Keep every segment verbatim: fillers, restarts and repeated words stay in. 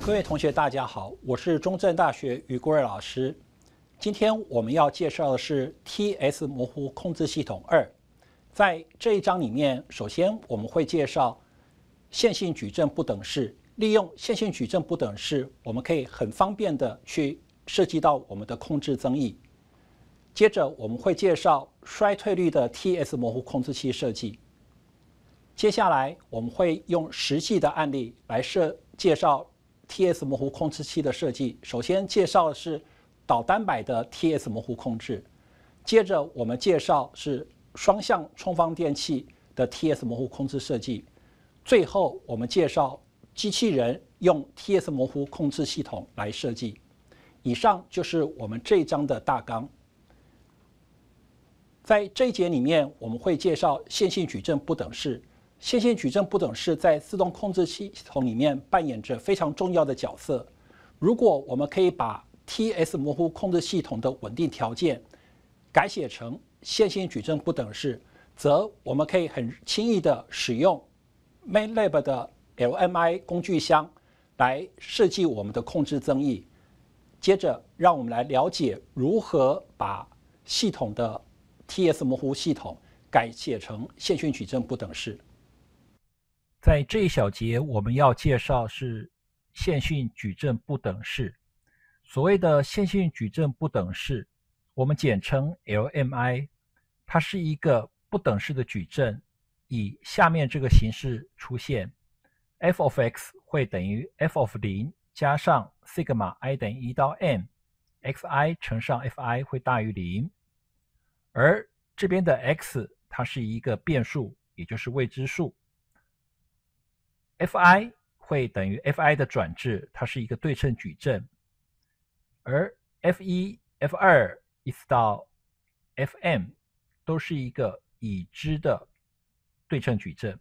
各位同学，大家好，我是中正大学余国瑞老师。今天我们要介绍的是 T S 模糊控制系统二。在这一章里面，首先我们会介绍线性矩阵不等式。利用线性矩阵不等式，我们可以很方便的去涉及到我们的控制增益。接着我们会介绍衰退率的 T S 模糊控制器设计。接下来我们会用实际的案例来设介绍 T S 模糊控制器的设计。首先介绍的是导单摆的 T S 模糊控制，接着我们介绍是双向充放电器的 T S 模糊控制设计，最后我们介绍机器人用 T S 模糊控制系统来设计。以上就是我们这一章的大纲。在这一节里面，我们会介绍线性矩阵不等式。线性矩阵不等式在自动控制系统里面扮演着非常重要的角色。如果我们可以把 T S 模糊控制系统的稳定条件改写成线性矩阵不等式，则我们可以很轻易的使用 MATLAB 的 L M I 工具箱来设计我们的控制增益。接着，让我们来了解如何把系统的 T S 模糊系统改写成线性矩阵不等式。在这一小节，我们要介绍是线性矩阵不等式。所谓的线性矩阵不等式，我们简称 L M I， 它是一个不等式的矩阵，以下面这个形式出现 ：f of x 会等于 f of 零加上 sigma i 等于一到 n，xi 乘上 fi 会大于零，而这边的 x 它是一个变数，也就是未知数。fi 会等于 fi 的转置，它是一个对称矩阵，而 f 一、f 二 一直到 fm 都是一个已知的对称矩阵。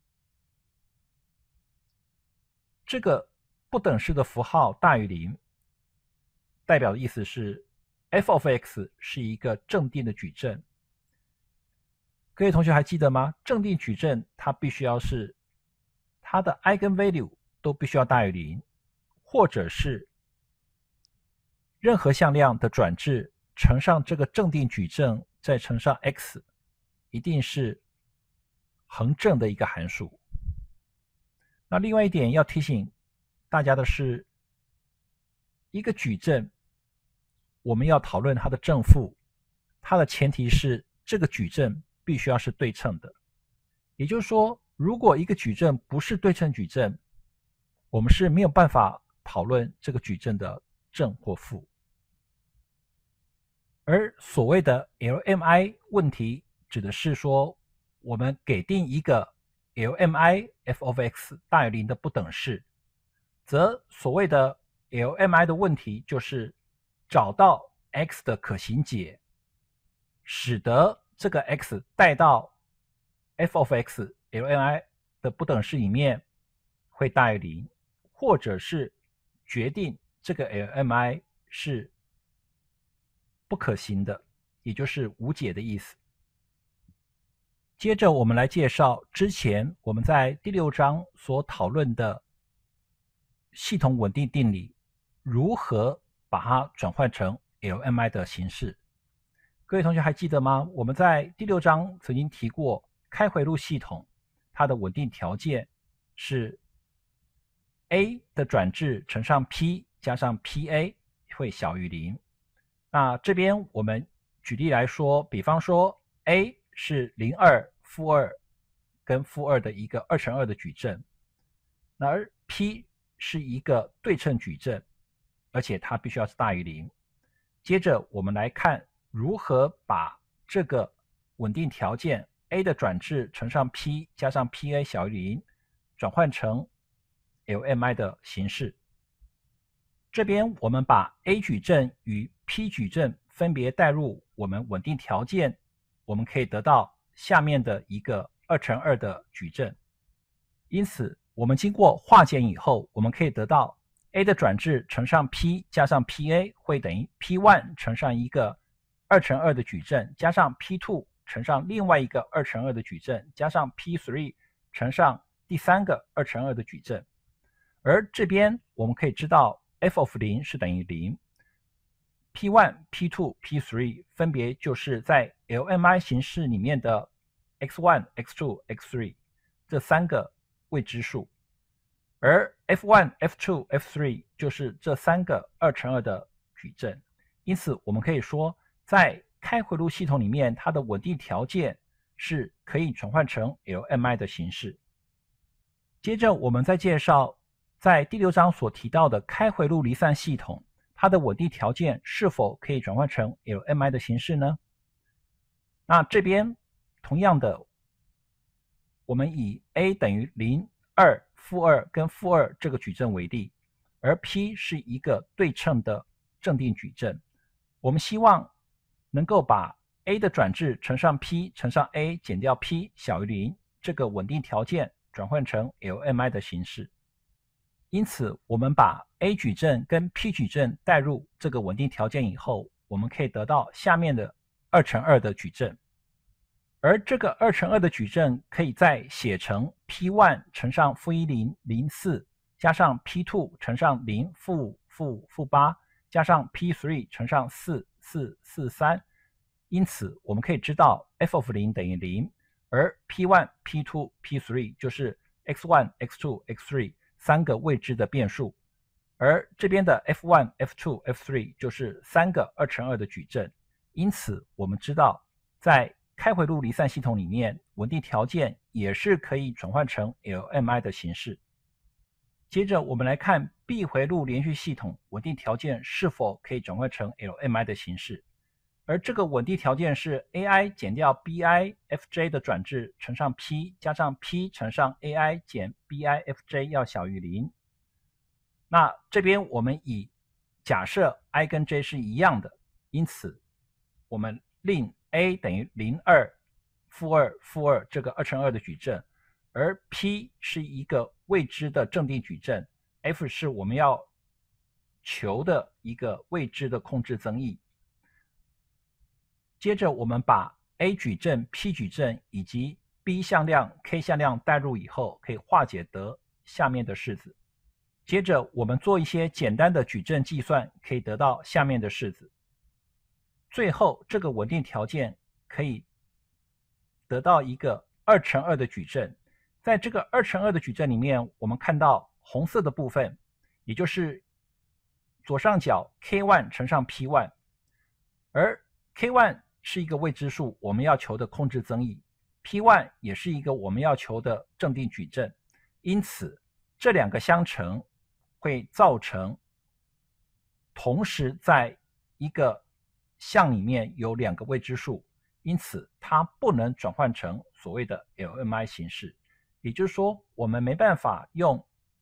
这个不等式的符号大于零，代表的意思是 f of x 是一个正定的矩阵。各位同学还记得吗？正定矩阵它必须要是它的 eigenvalue 都必须要大于零，或者是任何向量的转置乘上这个正定矩阵再乘上 x， 一定是恒正的一个函数。那另外一点要提醒大家的是，一个矩阵我们要讨论它的正负，它的前提是这个矩阵必须要是对称的。也就是说，如果一个矩阵不是对称矩阵，我们是没有办法讨论这个矩阵的正或负。而所谓的 L M I 问题，指的是说我们给定一个 L M I f of x 大于零的不等式，则所谓的 L M I 的问题就是找到 x 的可行解，使得这个 x 带到 f of x L M I 的不等式里面会大于零，或者是决定这个 L M I 是不可行的，也就是无解的意思。接着我们来介绍之前我们在第六章所讨论的系统稳定定理，如何把它转换成 L M I 的形式。各位同学还记得吗？我们在第六章曾经提过，开回路系统它的稳定条件是 a 的转置乘上 p 加上 pa 会小于零。那这边我们举例来说，比方说 a 是零、二、负二跟负二的一个二乘二的矩阵，那而 p 是一个对称矩阵，而且它必须要是大于零。接着我们来看如何把这个稳定条件 a 的转置乘上 p 加上 pa 小于零转换成 L M I 的形式。这边我们把 A 矩阵与 P 矩阵分别代入我们稳定条件，我们可以得到下面的一个二乘二的矩阵。因此我们经过化简以后，我们可以得到 A 的转置乘上 P 加上 pa 会等于 P 一 乘上一个二乘二的矩阵，加上 P 二 乘上另外一个二乘二的矩阵，加上 P 三 乘上第三个二乘二的矩阵。 而这边我们可以知道 f of 零是等于零 ，p 一 p 二 p 三 分别就是在 L M I 形式里面的 x 一 x 二 x 三这三个未知数，而 f 一 f 二 f 三就是这三个二乘二的矩阵。因此我们可以说，在开回路系统里面，它的稳定条件是可以转换成 L M I 的形式。接着我们再介绍在第六章所提到的开回路离散系统，它的稳定条件是否可以转换成 L M I 的形式呢？那这边同样的，我们以 a 等于零、二、负二跟负二这个矩阵为例，而 P 是一个对称的正定矩阵。我们希望能够把 a 的转置乘上 P 乘上 a 减掉 P 小于零这个稳定条件转换成 L M I 的形式。因此我们把 A 矩阵跟 P 矩阵带入这个稳定条件以后，我们可以得到下面的二乘二的矩阵。而这个二乘二的矩阵可以再写成 P 一 乘上负一零零四加上 P 二 乘上零负五负五负八加上 P 三 乘上四四四三。因此我们可以知道 f of 零等于零，而 P 一 P 二 P 三 就是 x 一 x 二 x 三三个未知的变数，而这边的 f 一 f 二 f 三就是三个二乘二的矩阵。因此我们知道在开回路离散系统里面，稳定条件也是可以转换成 L M I 的形式。接着我们来看闭回路连续系统稳定条件是否可以转换成 L M I 的形式，而这个稳定条件是 A I 减掉 B I F J 的转置乘上 P 加上 P 乘上 A I 减 B I F J 要小于零。那这边我们以假设 I 跟 J 是一样的，因此我们令 A 等于零、二、负二、负二这个二乘二的矩阵，而 P 是一个未知的正定矩阵， F 是我们要求的一个未知的控制增益。接着我们把 A 矩阵、P 矩阵以及 B 向量、K 向量代入以后，可以化解得下面的式子。接着我们做一些简单的矩阵计算，可以得到下面的式子。最后这个稳定条件可以得到一个二乘二的矩阵。在这个二乘二的矩阵里面，我们看到红色的部分，也就是左上角 K 一 乘上 P 一， 而 K 一 是一个未知数，我们要求的控制增益， P 一 也是一个我们要求的正定矩阵。因此这两个相乘会造成同时在一个项里面有两个未知数，因此它不能转换成所谓的 L M I 形式。也就是说我们没办法用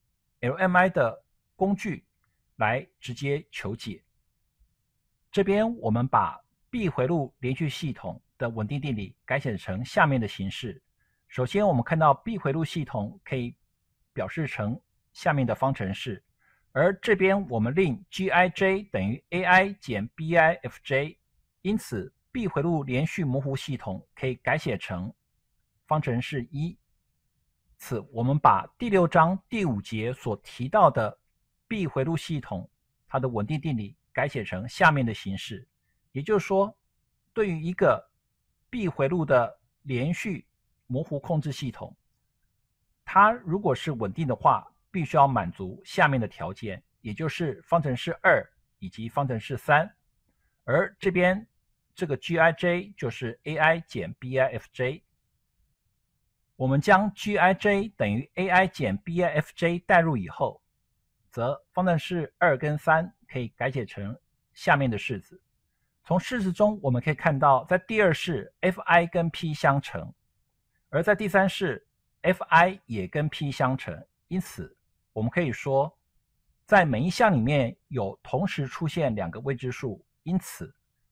L M I 的工具来直接求解。这边我们把闭回路连续系统的稳定定理改写成下面的形式。首先我们看到闭回路系统可以表示成下面的方程式，而这边我们令 G I J 等于 A I 减 B I F J， 因此闭回路连续模糊系统可以改写成方程式一。此我们把第六章第五节所提到的闭回路系统它的稳定定理改写成下面的形式。也就是说，对于一个闭回路的连续模糊控制系统，它如果是稳定的话，必须要满足下面的条件，也就是方程式二以及方程式三。而这边这个 G I J 就是 A I 减 B I F J。我们将 G I J 等于 A I 减 B I F J 代入以后，则方程式二跟三可以改写成下面的式子。从式子中我们可以看到，在第二式 F I 跟 P 相乘，而在第三式 F I 也跟 P 相乘。因此我们可以说，在每一项里面有同时出现两个未知数，因此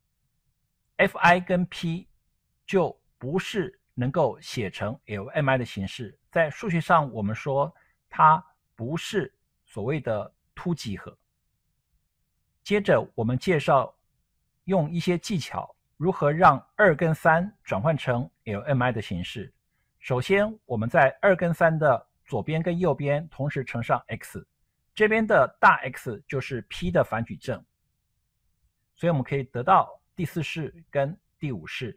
F I 跟 P 就不是能够写成 L M I 的形式。在数学上我们说它不是所谓的凸几何。接着我们介绍用一些技巧如何让二跟三转换成 L M I 的形式。首先我们在二跟三的左边跟右边同时乘上 x， 这边的大 X 就是 P 的反矩阵，所以我们可以得到第四式跟第五式。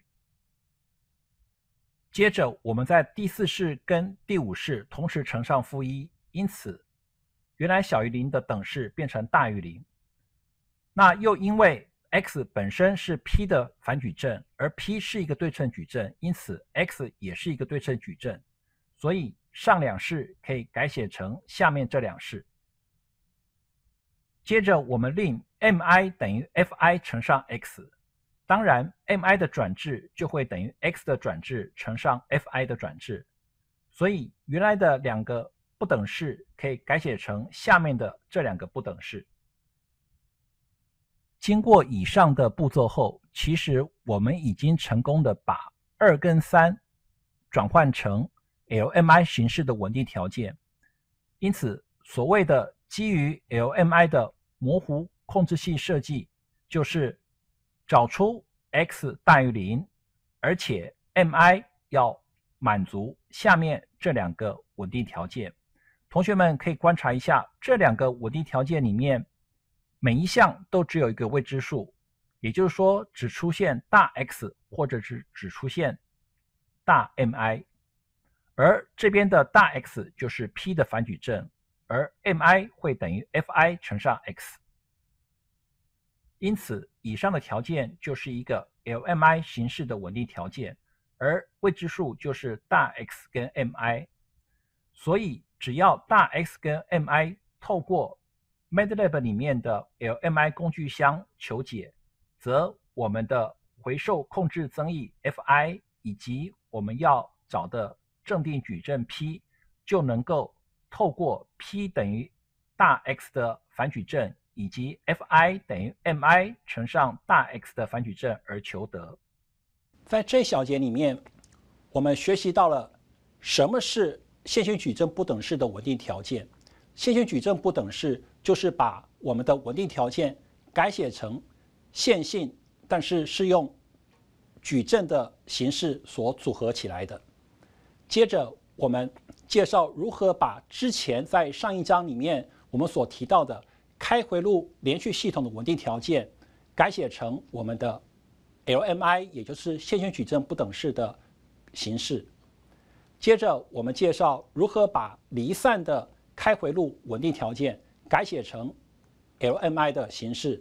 接着我们在第四式跟第五式同时乘上负一，因此原来小于零的等式变成大于零。那又因为 x 本身是 P 的反矩阵，而 P 是一个对称矩阵，因此 x 也是一个对称矩阵，所以上两式可以改写成下面这两式。接着我们令 mi 等于 fi 乘上 x， 当然 mi 的转置就会等于 x 的转置乘上 fi 的转置，所以原来的两个不等式可以改写成下面的这两个不等式。经过以上的步骤后，其实我们已经成功的把二跟三转换成 L M I 形式的稳定条件。因此，所谓的基于 L M I 的模糊控制器设计，就是找出 x 大于零，而且 mi 要满足下面这两个稳定条件。同学们可以观察一下，这两个稳定条件里面，每一项都只有一个未知数，也就是说只出现大 X 或者是只出现大 mi， 而这边的大 X 就是 P 的反矩阵，而 mi 会等于 fi 乘上 x。因此以上的条件就是一个 L M I 形式的稳定条件，而未知数就是大 X 跟 mi， 所以只要大 X 跟 mi 透过MATLAB 里面的 L M I 工具箱求解，则我们的回授控制增益 fi 以及我们要找的正定矩阵 P 就能够透过 P 等于大 X 的反矩阵以及 fi 等于 mi 乘上大 X 的反矩阵而求得。 在这一小节里面，我们学习到了什么是线性矩阵不等式的稳定条件。线性矩阵不等式就是把我们的稳定条件改写成线性，但是是用矩阵的形式所组合起来的。接着我们介绍如何把之前在上一章里面我们所提到的开回路连续系统的稳定条件改写成我们的 L M I， 也就是线性矩阵不等式的形式。接着我们介绍如何把离散的开回路稳定条件改写成 L M I 的形式。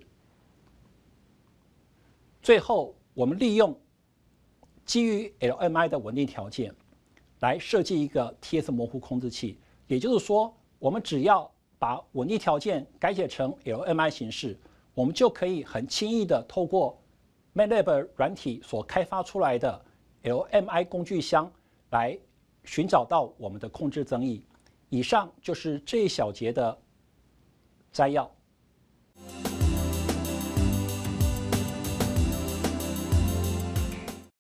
最后，我们利用基于 L M I 的稳定条件来设计一个 T S 模糊控制器。也就是说，我们只要把稳定条件改写成 L M I 形式，我们就可以很轻易的透过 MATLAB 软体所开发出来的 L M I 工具箱来寻找到我们的控制增益。以上就是这一小节的摘要。